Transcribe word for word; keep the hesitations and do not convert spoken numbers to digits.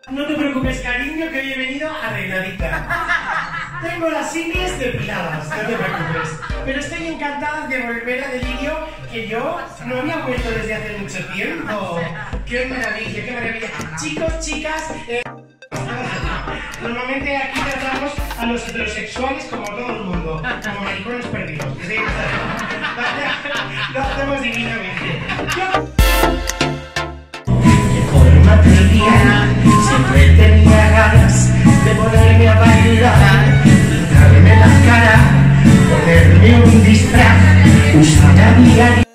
No te preocupes, cariño, que hoy he venido arregladita. Tengo las simios depiladas, no te preocupes. Pero estoy encantada de volver a Delirio, que yo no había vuelto desde hace mucho tiempo. ¡Qué maravilla, qué maravilla! Chicos, chicas... Eh... Normalmente aquí tratamos a los heterosexuales como todo el mundo, como maricones perdidos. ¿Sí? Lo hacemos divinamente. Yo... De forma trivial, siempre tenía ganas de ponerme a bailar, pintarme la cara, ponerme un disfraz, usar a diario.